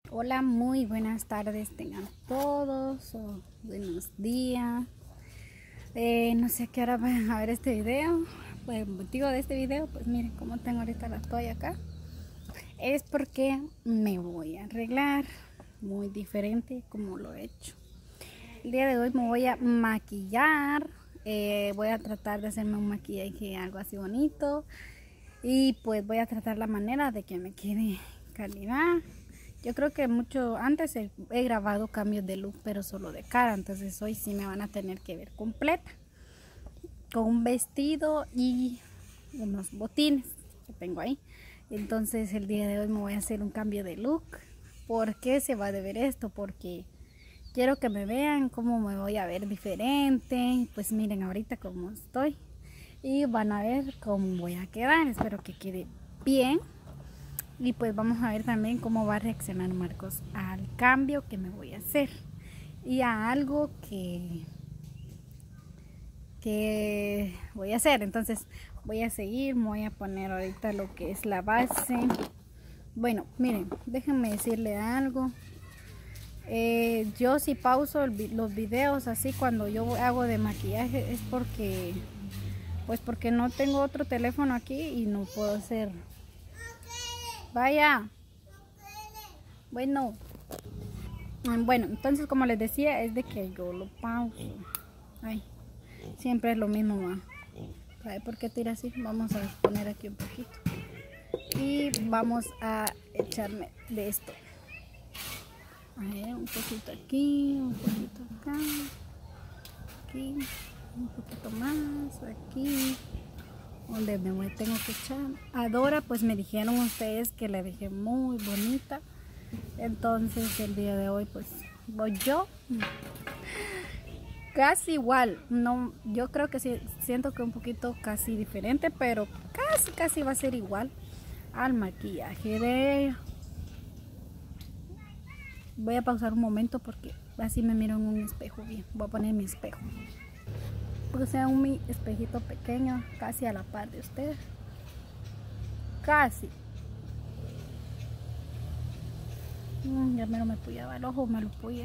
Hola, muy buenas tardes tengan todos o buenos días. No sé a qué hora van a ver este video. Pues el motivo de este video, pues miren cómo tengo ahorita la toalla acá. Es porque me voy a arreglar muy diferente como lo he hecho. El día de hoy me voy a maquillar. Voy a tratar de hacerme un maquillaje algo así bonito. Y pues voy a tratar la manera de que me quede calidad. Yo creo que mucho antes he grabado cambios de look, pero solo de cara. Entonces hoy sí me van a tener que ver completa. Con un vestido y unos botines que tengo ahí. Entonces el día de hoy me voy a hacer un cambio de look. ¿Por qué se va a deber esto? Porque quiero que me vean cómo me voy a ver diferente. Pues miren ahorita cómo estoy. Y van a ver cómo voy a quedar. Espero que quede bien. Y pues vamos a ver también cómo va a reaccionar Marcos al cambio que me voy a hacer. Y a algo que voy a hacer. Entonces voy a seguir, me voy a poner ahorita lo que es la base. Bueno, miren, déjenme decirle algo. Yo si pauso los videos así cuando yo hago de maquillaje es porque porque no tengo otro teléfono aquí y no puedo hacer. Vaya. Bueno, entonces como les decía es de que yo lo pauso. Ay, siempre es lo mismo, ma. ¿Sabe por qué tira así? Vamos a poner aquí un poquito y vamos a echarme de esto. A ver, un poquito aquí, un poquito acá, aquí, un poquito más aquí, donde tengo que echar. Adora, pues me dijeron ustedes que la dejé muy bonita. Entonces el día de hoy pues voy yo casi igual, no, yo creo que sí, siento que un poquito casi diferente, pero casi va a ser igual al maquillaje de ella. Voy a pausar un momento porque así me miro en un espejo bien. Voy a poner mi espejo, puse mi espejito pequeño casi a la par de ustedes, casi. Ya me puyaba el ojo, me lo puyé.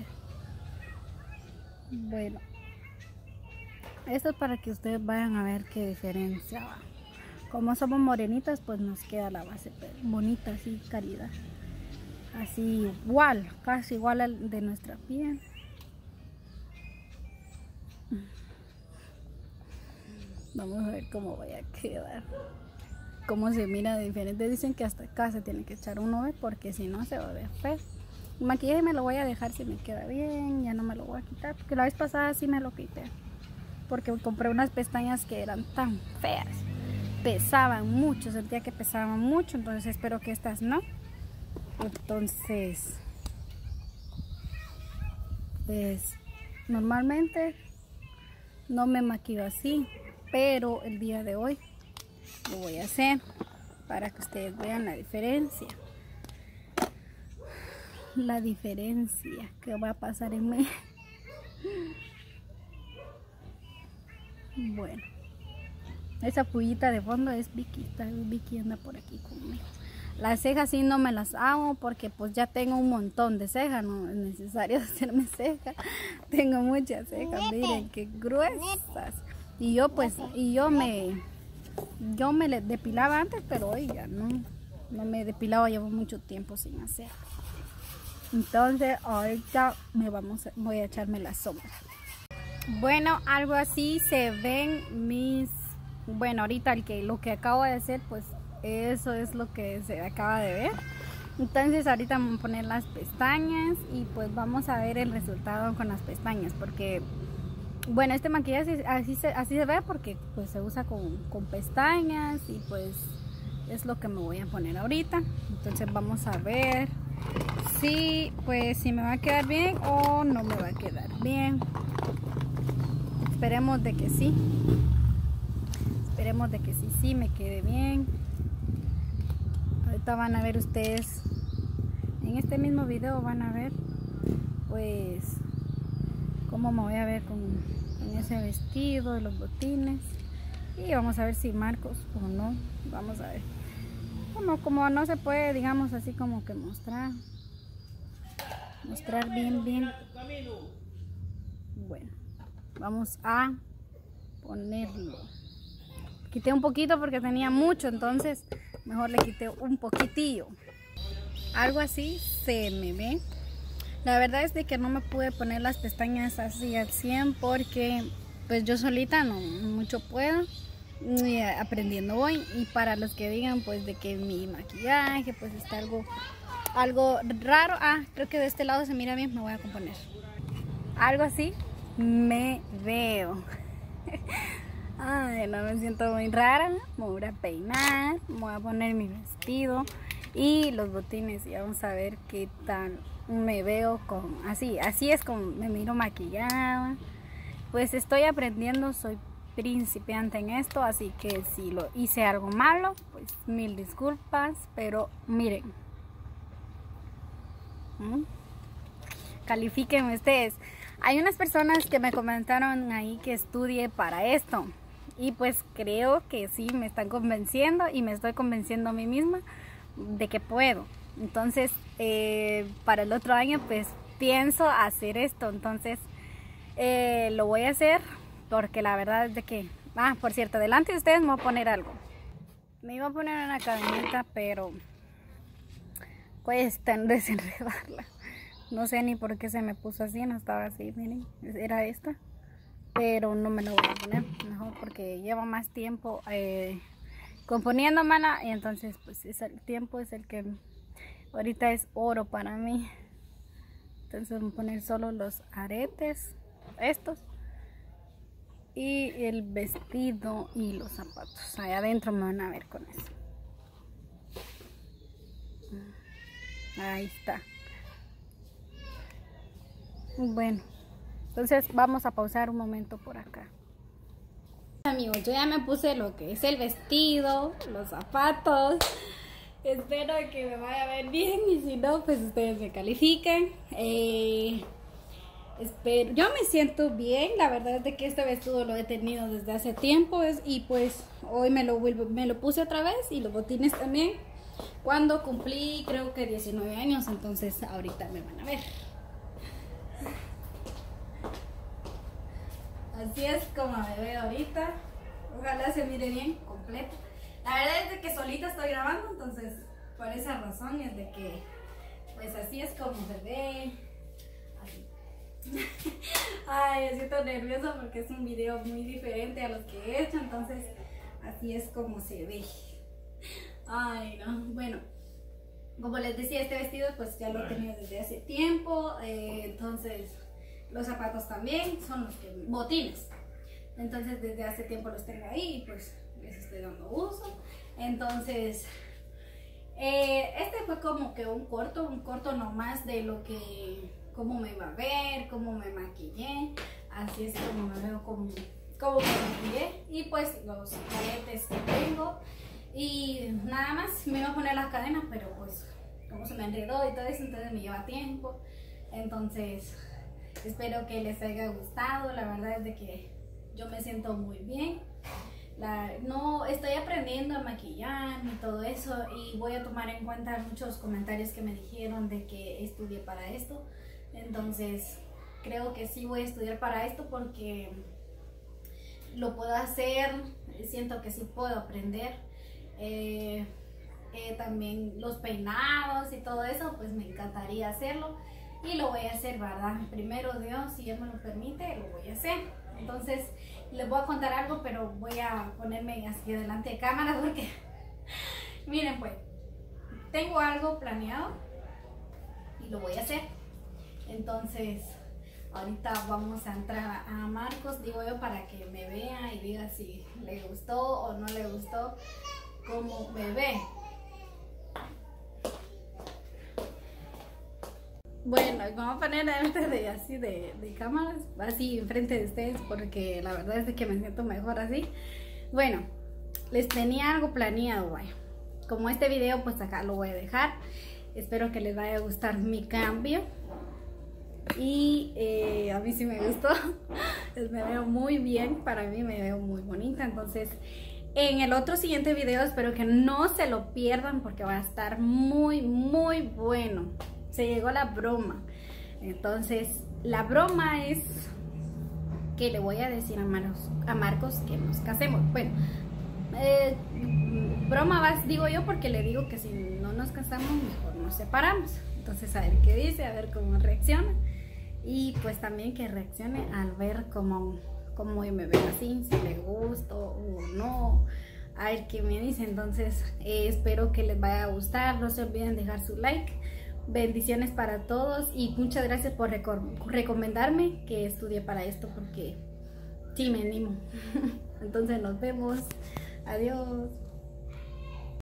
Bueno, esto es para que ustedes vayan a ver qué diferencia va. Como somos morenitas, pues nos queda la base bonita, así calidad. Así igual, casi igual al de nuestra piel. Vamos a ver cómo voy a quedar. Cómo se mira de diferente. Dicen que hasta acá se tiene que echar uno, porque si no se va a ver feo. El maquillaje me lo voy a dejar si me queda bien, ya no me lo voy a quitar, porque la vez pasada sí me lo quité. Porque compré unas pestañas que eran tan feas. Pesaban mucho, sentía que pesaban mucho, entonces espero que estas no. Entonces, pues normalmente no me maquillo así, pero el día de hoy lo voy a hacer para que ustedes vean la diferencia. La diferencia que va a pasar en mí. Bueno, esa pullita de fondo es Vicky. Vicky anda por aquí conmigo. Las cejas sí no me las hago porque pues ya tengo un montón de cejas, no es necesario hacerme cejas. Tengo muchas cejas, miren qué gruesas. Y yo pues, yo me depilaba antes, pero hoy ya no me depilaba, llevo mucho tiempo sin hacer. Entonces ahorita voy a echarme la sombra. Bueno, algo así se ven mis, bueno, ahorita lo que acabo de hacer, pues eso es lo que se acaba de ver. Entonces ahorita vamos a poner las pestañas y pues vamos a ver el resultado con las pestañas, porque bueno, este maquillaje así se ve porque pues se usa con pestañas y pues es lo que me voy a poner ahorita. Entonces vamos a ver si me va a quedar bien o no me va a quedar bien. Esperemos de que sí. Esperemos de que sí me quede bien. Ahorita van a ver ustedes, en este mismo video van a ver pues cómo me voy a ver con ese vestido, los botines. Y vamos a ver si Marcos o no. Vamos a ver. Como no se puede, digamos así como que mostrar. mostrar bien. Bueno, vamos a ponerlo. Quité un poquito porque tenía mucho, entonces mejor le quité un poquitillo. Algo así se me ve. La verdad es de que no me pude poner las pestañas así al 100 porque pues yo solita no mucho puedo. Y aprendiendo voy. Y para los que digan pues de que mi maquillaje pues está algo raro. Creo que de este lado se mira bien, me voy a componer. Algo así me veo. Ay, no, me siento muy rara. Me voy a peinar, me voy a poner mi vestido y los botines y vamos a ver qué tal me veo con así es como me miro maquillada. Pues estoy aprendiendo, soy principiante en esto, así que si lo hice algo malo, pues mil disculpas, pero miren. Califíquenme ustedes. Hay unas personas que me comentaron ahí que estudie para esto y pues creo que sí me están convenciendo y me estoy convenciendo a mí misma de que puedo. Entonces para el otro año pues pienso hacer esto, entonces lo voy a hacer porque la verdad es de que por cierto, delante de ustedes me voy a poner algo. Me iba a poner una cadenita, pero cuesta desenredarla. No sé ni por qué se me puso así, no estaba así, miren, era esta. Pero no me la voy a poner, mejor porque llevo más tiempo componiéndomela. Y entonces pues el tiempo es el que ahorita es oro para mí. Entonces voy a poner solo los aretes, estos. Y el vestido y los zapatos. Allá adentro me van a ver con eso. Ahí está. Bueno, entonces vamos a pausar un momento por acá. Amigos, yo ya me puse lo que es el vestido, los zapatos. Espero que me vaya a ver bien y si no, pues ustedes me califiquen. Yo me siento bien, la verdad es de que este vestido lo he tenido desde hace tiempo y pues hoy me lo puse otra vez y los botines también cuando cumplí creo que 19 años, entonces ahorita me van a ver. Así es como me veo ahorita, ojalá se mire bien, completo. La verdad es de que solita estoy grabando, entonces por esa razón es de que pues así es como se ve, así. Ay, me siento nerviosa porque es un video muy diferente a los que he hecho, entonces así es como se ve. Ay, no, bueno, como les decía, este vestido pues ya lo he tenido desde hace tiempo, entonces los zapatos también son los botines, entonces desde hace tiempo los tengo ahí y pues les estoy dando uso. Entonces este fue como que un corto nomás de lo que cómo me va a ver, cómo me maquillé, así es como me veo, cómo me maquillé y pues los aretes que tengo y nada más. Me iba a poner las cadenas, pero pues como se me enredó y todo eso, entonces me lleva tiempo. Entonces espero que les haya gustado. La verdad es de que yo me siento muy bien. No estoy aprendiendo a maquillar y todo eso, y voy a tomar en cuenta muchos comentarios que me dijeron de que estudie para esto. Entonces creo que sí voy a estudiar para esto porque lo puedo hacer, siento que sí puedo aprender. También los peinados y todo eso pues me encantaría hacerlo y lo voy a hacer, ¿verdad? Primero Dios, si Él me lo permite, lo voy a hacer. Entonces les voy a contar algo, pero voy a ponerme así delante de cámara porque miren, pues tengo algo planeado y lo voy a hacer. Entonces ahorita vamos a entrar a Marcos, digo yo, para que me vea y diga si le gustó o no le gustó cómo me ve. Bueno, vamos a poner antes de cámaras, así enfrente de ustedes, porque la verdad es de que me siento mejor así. Bueno, les tenía algo planeado, vaya. Como este video, pues acá lo voy a dejar. Espero que les vaya a gustar mi cambio. Y a mí sí me gustó. Me veo muy bien, para mí me veo muy bonita. Entonces, en el otro siguiente video espero que no se lo pierdan porque va a estar muy, muy bueno. Se llegó la broma. Entonces, la broma es que le voy a decir a Marcos que nos casemos. Bueno, broma vas, digo yo, porque le digo que si no nos casamos, mejor nos separamos. Entonces, a ver qué dice, a ver cómo reacciona. Y pues también que reaccione al ver cómo yo me veo así, si le gusto o no. A ver qué me dice. Entonces, espero que les vaya a gustar. No se olviden dejar su like. Bendiciones para todos y muchas gracias por recomendarme que estudie para esto, porque sí me animo. Entonces nos vemos. Adiós.